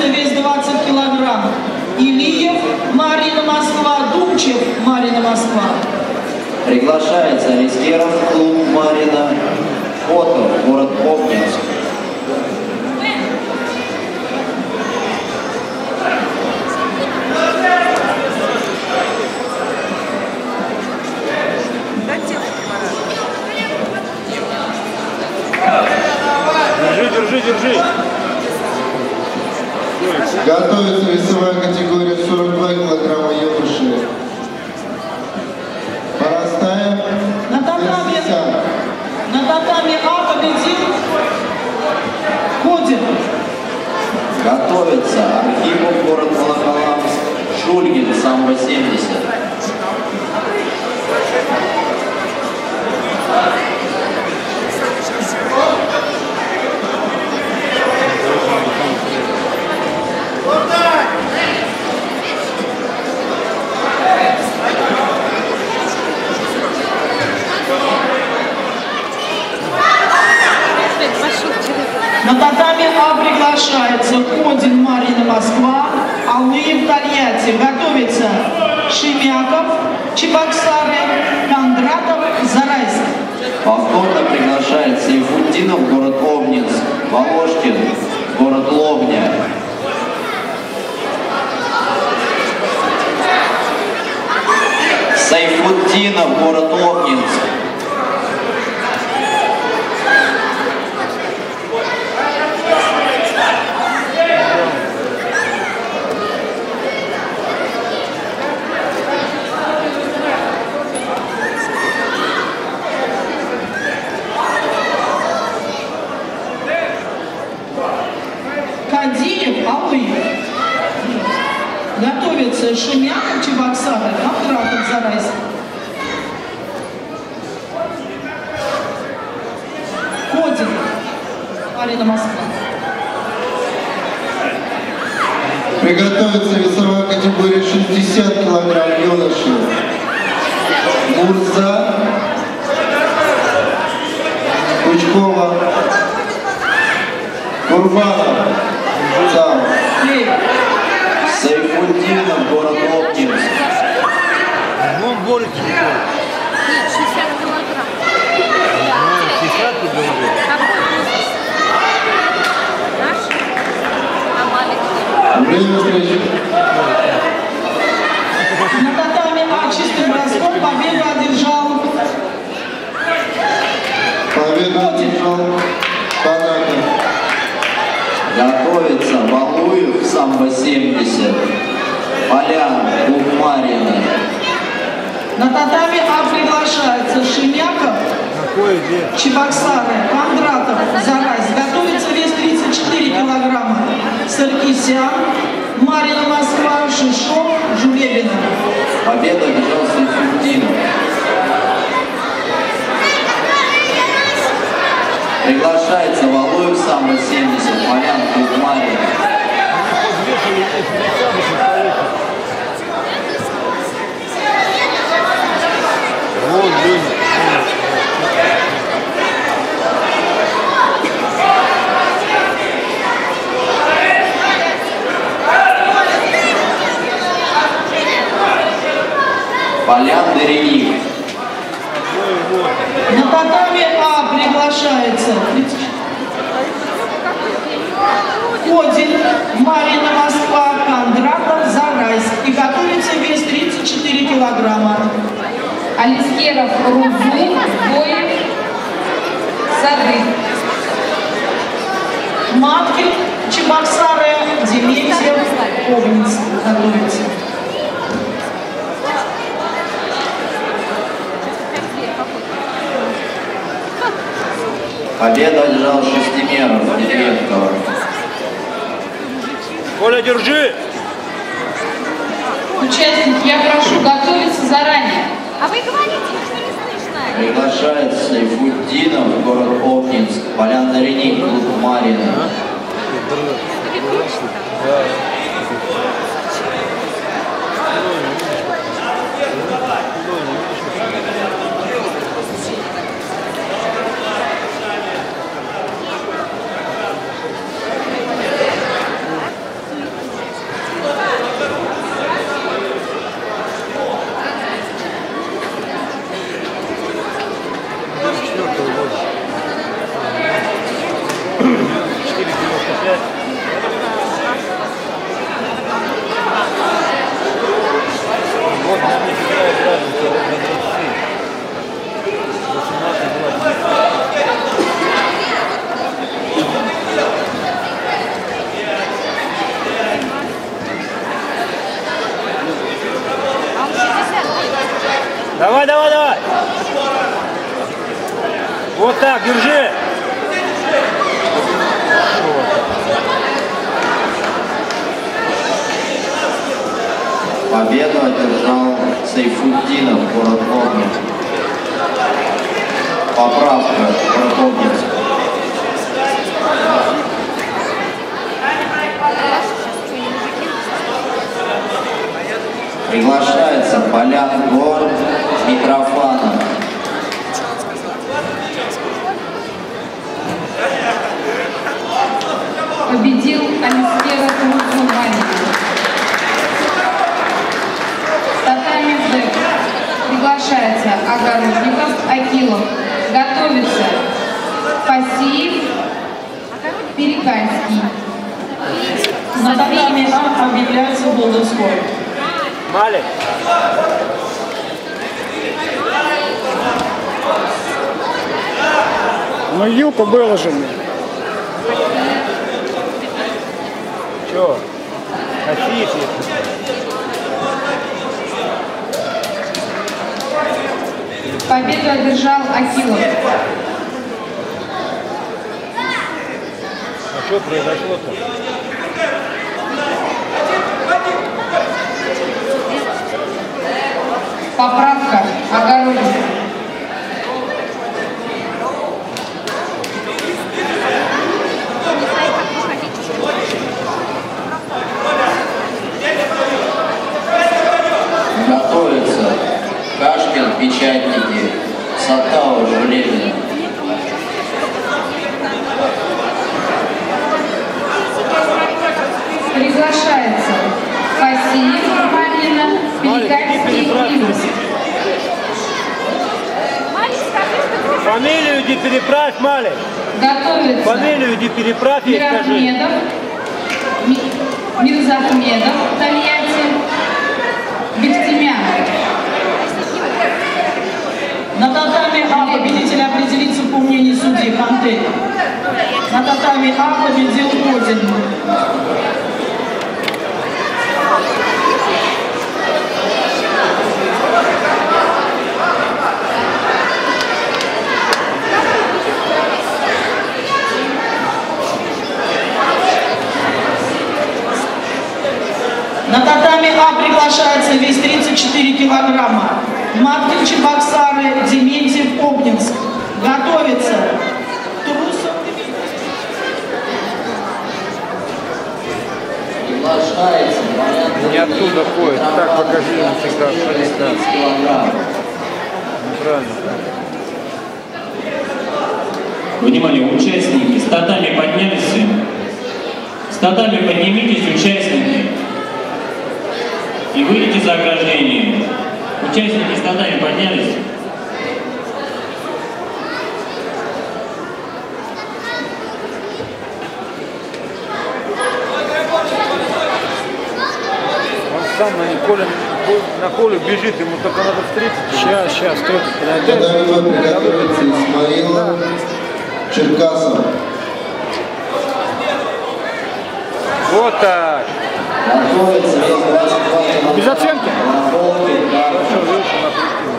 вес 20 килограмм. Илиев, Марина Москва, Думчев, Марина Москва. Приглашается Алискеров, клуб Марина, Фото, город Обнинск. Держи. Готовится весовая категория 42 килограмма юноши. Порастаем. На татами А победил Кодин. Готовится Архипов, город Волоколамск, Шульгин, самбо 70. На татами А приглашается Кодин, Марина Москва, Аллыев, Тольятти. Готовится Шемяков, Чебоксары, Кондратов, Зарайск. Повторно приглашает Сейфутдинов, город Обнинск, Волошкин, город Лобня. Сейфутдинов, город Обнинск. Кадиев, Аллыев. Готовится Шемяков, Чебоксары, Кондратов, Зарайск. Кодин, Марина Москва. Приготовится весовая категория 60 килограмм юноши. Мурза, Кучкова, Курбанов, Зам. Сейфутдинов, город Обнинск. Вон борется. 60 килограмм. 60 ты говоришь? Какой возраст? Наш? Время встречи. На татами А чистым броском победу одержал Панакин. Готовится Валуев, самбо 70. Полян, клуб Марина. На татами А приглашается Шемяков, Чебоксары, Кондратов, Зарайск. Готовится вес 34 килограмма. Саркисян, Марина Москва, Шишов, Жулебина. Победа одержал Сейфутдинов. Приглашается Валуев, самбо 70. Полян, клуб Марина. Вон, блин. Полян, Деревик. На татами А приглашается Кодин, Марина Москва, Кондратов, Зарайск. И готовится вес 34 килограмма. Алискеров, Рузу, Боев, Сады. Маткин, Чебоксары, Дементьев, Обнинск. Готовится. Победу одержал Шестимеров, Медведкова. Коля, держи! Участники, я прошу готовиться заранее. А вы говорите, что не слышно. Приглашается Сейфутдинов, город Обнинск. Полян, Деревик, клуб Марина. Давай, давай, давай. Вот так, держи. Победу одержал Сайфутдинов, город Обнинск. Поправка, город Обнинск. Приглашается Полян Гор Митрофанов. Победил Алистера Турсумани. Татами Д. Приглашается Огородников, Акилов. Готовится Фасиев, Перекальский. На татами А объявляется Голденской. Малик. Ну, юбка было же. Че? Хотите? Победу одержал Акилов. А что произошло-то? Поправка Огородников. Готовится Кашкин, Печатники, Сатау, Жулевина. Приглашается Фасиев, Марина, Перекальский и Ивас. Фамилию иди переправь, Малик. Готовится Фамилию иди переправь, ей скажи. Мирахмедов, Мирзахмедов, Тольятти, Бехтемян. На татами А победитель определится по мнению судьи Хантель. На татами А победил Козин. На татами А приглашается вес 34 килограмма. Маткин, Чебоксары, Дементьев, Обнинск. Готовится Трусов. Приглашается Полян Не оттуда ходит. Так покажи ему всегда. 30 килограмм. Правильно. Внимание, участники, с татами поднялись все. С татами поднимитесь, участники. И выйдите за ограждение. Участники с татами поднялись. Он сам на Колю бежит, ему только надо встретить. Сейчас, кто-то Татами Б приготовится Исмаилов, Черкасов. Вот так. Готовится вес 22 килограмма. Без оценки? Волки, Карпов. Что, видишь, он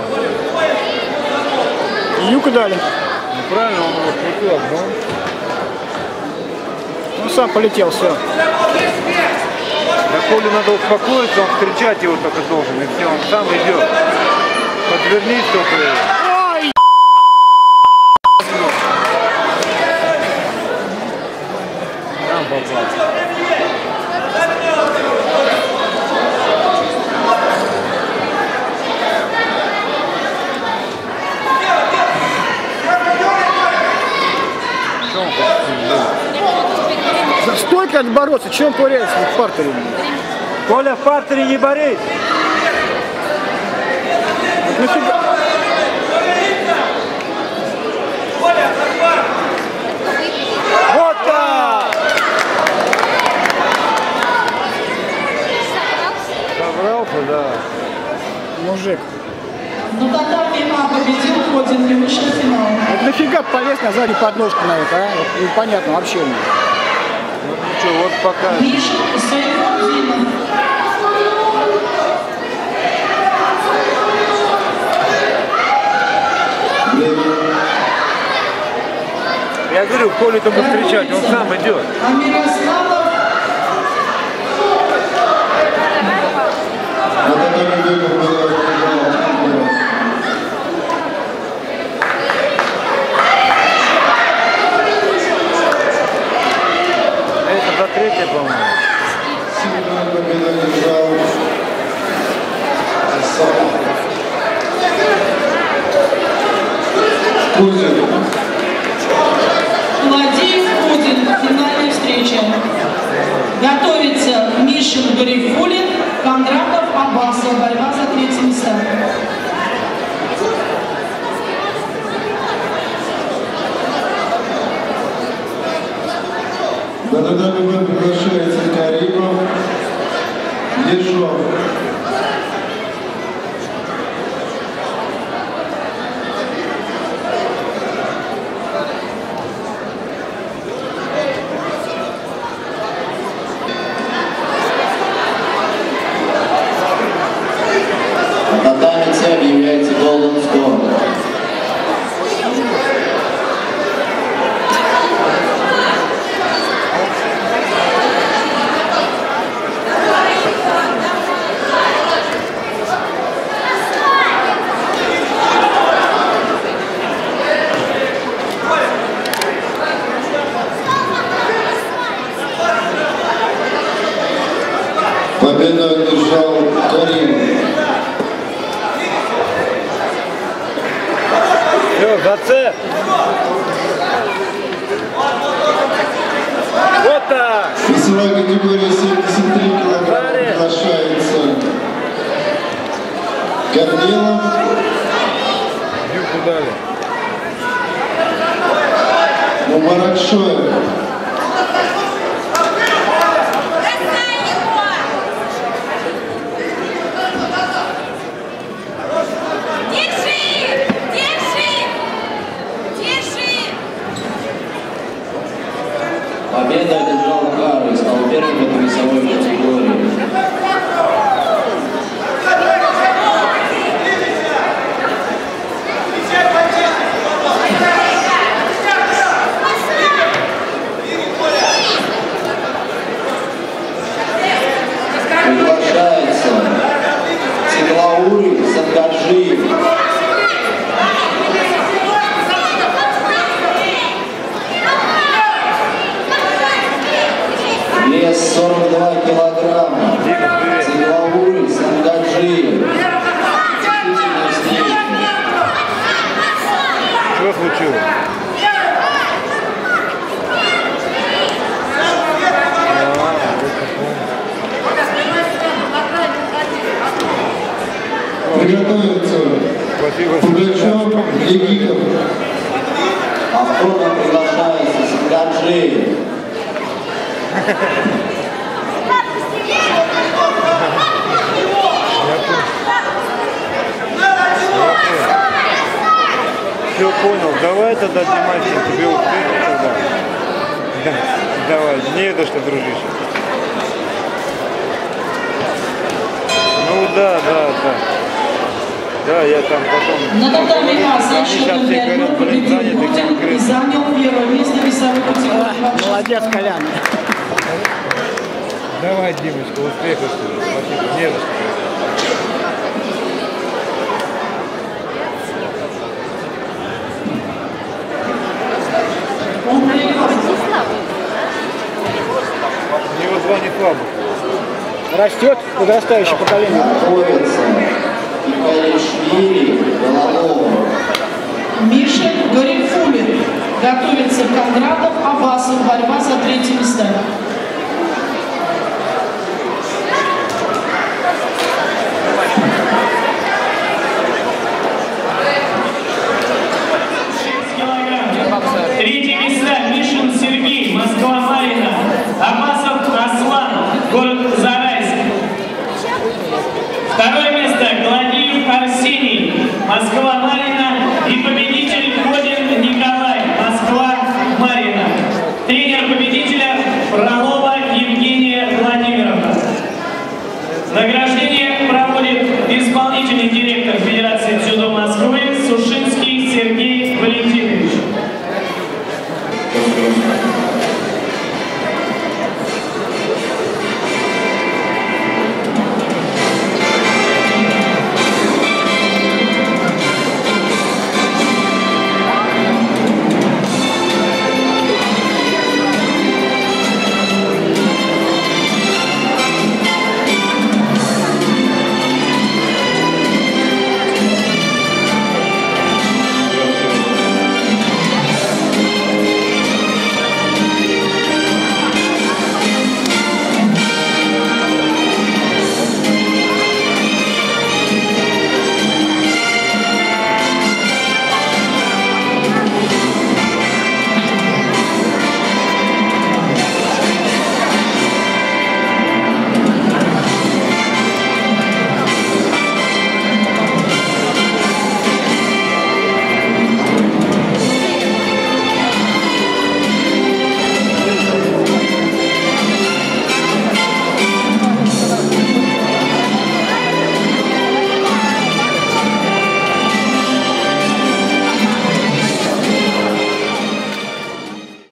опустил. Юка дали. Ну правильно, он его крутил, обгон. Он сам полетел, все. Да Коле надо успокоиться, он встречать его только должен, и все, он сам идет. Подвернись только его. Ой! Там попал. Что он хочет? За стойко отбороться, чем он ковыряется в партере? Коля, в партере не борись! Вот нафига? Вот так! Собрался, да. Мужик. На татами А победил Козин, не вышел в финал. Вот нафига полез на заднюю подножку на это, а? Вот непонятно вообще. Ну ничего, вот пока. Миша Сайфутдинов. Я говорю, Колю там будет кричать, он сам идет. А Мирославов На татами Беков была Это за третье, по-моему. сильную победу держал Кузин. Владимир Путин. Финальная встреча. Готовится Мишин Гарифуллин, Кондратов, Аббасов. Борьба за третье место. На татами приглашается Каримов, Ежов. На татами С объявляется Golden Score. Победу одержал Каримов. Все, за С. Вот так. Весовая категория 73 килограмма приглашается Корнилов. Юбку дали. Мубаракшоев. Победа одержал Кару и стал первым в этой весовой категории. Приглашается Сиглаури Сангаджиев. Вес 42 килограмма. Сиглаури Сангаджиев. Что случилось? Приготовиться Спасибо. Пугачев, Легиков. Повторно приглашается Сангаджиев. Все понял. Давай тогда, Димасик, тебе успехи тогда. Давай, не за что, дружище. Ну да. Да, я там потом... На татами А со Они сейчас счетом все 5-0 говорят, победил заняты Путин и конкретно. занял первое место в весовой категории. Молодец, Колян. Давай, Димочка, успехов тебе. Спасибо. Не за что. У него звонит слабо. Растет подрастающее поколение. Готовится Икалишвили Гололов. Мишин Гарифуллин. Готовится Кондратов, Аббасов. Борьба за третье место. Третье место Мишин Сергей, Москва-Марина, Аббасов Аслан, город Зарайск. Второе место Гладиев Арсений, Москва-Марина и победитель Кодин Николай, Москва-Марина. Тренер победителя Фролова Евгения Владимировна. Награждение